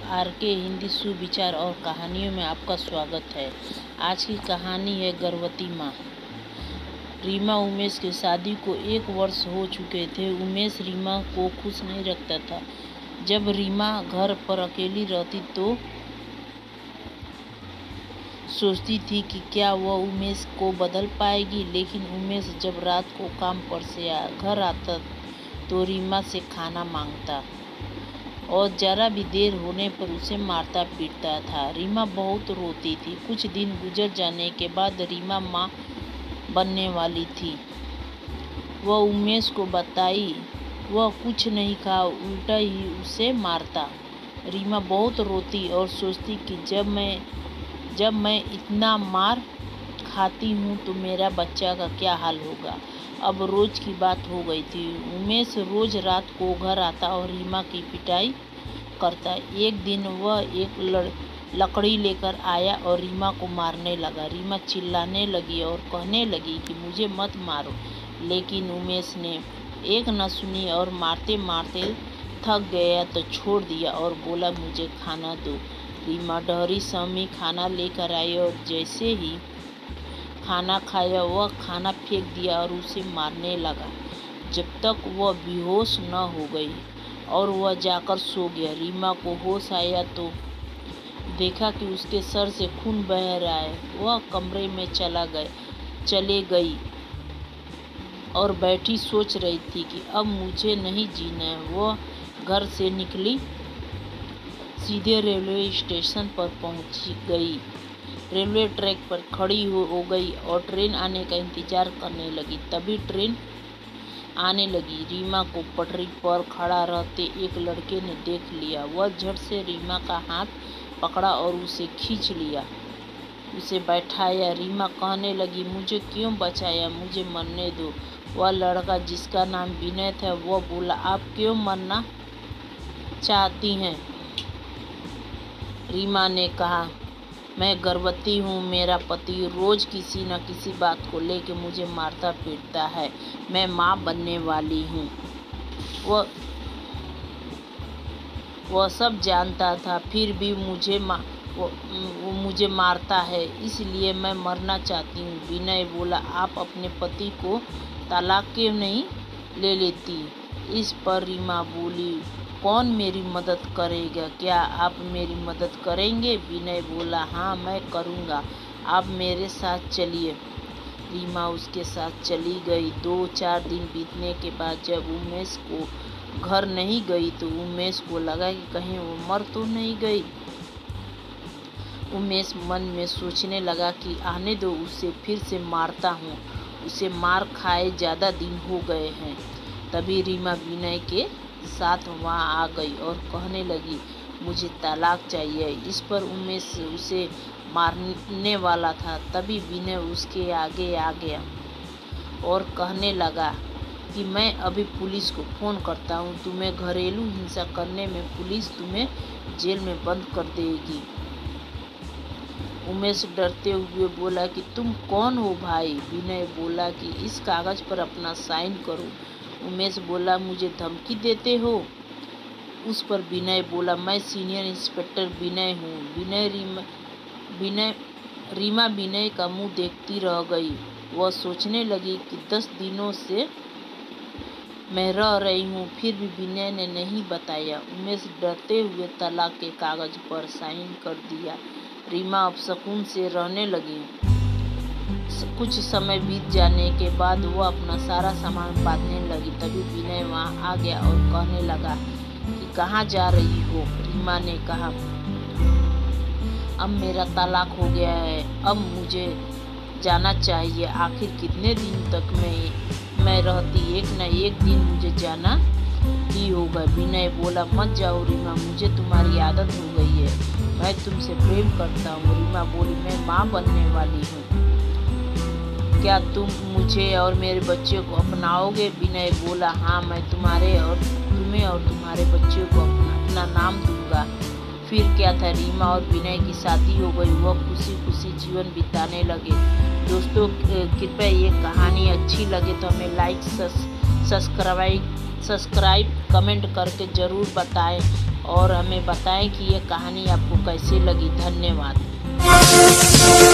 R K Hindi सुविचार और कहानियों में आपका स्वागत है। आज की कहानी है गर्भवती माँ। रीमा उमेश की शादी को 1 वर्ष हो चुके थे। उमेश रीमा को खुश नहीं रखता था। जब रीमा घर पर अकेली रहती तो सोचती थी कि क्या वह उमेश को बदल पाएगी, लेकिन उमेश जब रात को काम पर से घर आता तो रीमा से खाना मांगता और जरा भी देर होने पर उसे मारता पीटता था। रीमा बहुत रोती थी। कुछ दिन गुजर जाने के बाद रीमा माँ बनने वाली थी। वह उमेश को बताई वह कुछ नहीं खा, उल्टा ही उसे मारता। रीमा बहुत रोती और सोचती कि जब मैं इतना मार खाती हूँ तो मेरा बच्चा का क्या हाल होगा। अब रोज की बात हो गई थी। उमेश रोज रात को घर आता और रीमा की पिटाई करता। एक दिन वह एक लकड़ी लेकर आया और रीमा को मारने लगा। रीमा चिल्लाने लगी और कहने लगी कि मुझे मत मारो, लेकिन उमेश ने एक न सुनी और मारते मारते थक गया तो छोड़ दिया और बोला मुझे खाना दो। रीमा डरी समझी खाना लेकर आई और जैसे ही खाना खाया वह खाना फेंक दिया और उसे मारने लगा जब तक वह बेहोश न हो गई और वह जाकर सो गया। रीमा को होश आया तो देखा कि उसके सर से खून बह रहा है। वह कमरे में चले गई और बैठी सोच रही थी कि अब मुझे नहीं जीना है। वह घर से निकली, सीधे रेलवे स्टेशन पर पहुंच गई। रेलवे ट्रैक पर खड़ी हो गई और ट्रेन आने का इंतजार करने लगी। तभी ट्रेन आने लगी। रीमा को पटरी पर खड़ा रहते एक लड़के ने देख लिया। वह झट से रीमा का हाथ पकड़ा और उसे खींच लिया, उसे बैठाया। रीमा कहने लगी मुझे क्यों बचाया, मुझे मरने दो। वह लड़का जिसका नाम विनय था वह बोला आप क्यों मरना चाहती हैं। रीमा ने कहा मैं गर्भवती हूँ, मेरा पति रोज किसी न किसी बात को लेकर मुझे मारता पीटता है, मैं माँ बनने वाली हूँ। वह सब जानता था, फिर भी मुझे मारता है, इसलिए मैं मरना चाहती हूँ। विनय बोला आप अपने पति को तलाक क्यों नहीं ले लेती। इस पर रीमा बोली कौन मेरी मदद करेगा, क्या आप मेरी मदद करेंगे। विनय बोला हाँ मैं करूँगा, आप मेरे साथ चलिए। रीमा उसके साथ चली गई। 2-4 दिन बीतने के बाद जब उमेश को घर नहीं गई तो उमेश को लगा कि कहीं वो मर तो नहीं गई। उमेश मन में सोचने लगा कि आने दो, उसे फिर से मारता हूँ, उसे मार खाए ज़्यादा दिन हो गए हैं। तभी रीमा विनय के साथ वहाँ आ गई और कहने लगी मुझे तलाक चाहिए। इस पर उमेश उसे मारने वाला था। तभी विनय उसके आगे आ गया और कहने लगा कि मैं अभी पुलिस को फ़ोन करता हूँ, तुम्हें घरेलू हिंसा करने में पुलिस तुम्हें जेल में बंद कर देगी। उमेश डरते हुए बोला कि तुम कौन हो भाई। विनय बोला कि इस कागज़ पर अपना साइन करो। उमेश बोला मुझे धमकी देते हो। उस पर विनय बोला मैं सीनियर इंस्पेक्टर विनय हूँ। रीमा विनय का मुंह देखती रह गई। वह सोचने लगी कि 10 दिनों से मैं रह रही हूँ, फिर भी विनय ने नहीं बताया। उमेश डरते हुए तलाक के कागज पर साइन कर दिया। रीमा अब सुकून से रहने लगी। कुछ समय बीत जाने के बाद वह अपना सारा सामान बांधने लगी। तभी विनय वहाँ आ गया और कहने लगा कि कहाँ जा रही हो। रीमा ने कहा अब मेरा तलाक हो गया है, अब मुझे जाना चाहिए। आखिर कितने दिन तक मैं रहती, एक न एक दिन मुझे जाना ही होगा। विनय बोला मत जाओ रीमा, मुझे तुम्हारी आदत हो गई है, मैं तुमसे प्रेम करता हूँ। रीमा बोली मैं माँ बनने वाली हूँ, क्या तुम मुझे और मेरे बच्चे को अपनाओगे। विनय बोला हाँ मैं तुम्हें और तुम्हारे बच्चे को अपना नाम दूंगा। फिर क्या था, रीमा और विनय की शादी हो गई। वह खुशी खुशी जीवन बिताने लगे। दोस्तों कृपया ये कहानी अच्छी लगे तो हमें लाइक सब्सक्राइब कमेंट करके ज़रूर बताएं। और हमें बताएं कि ये कहानी आपको कैसी लगी। धन्यवाद।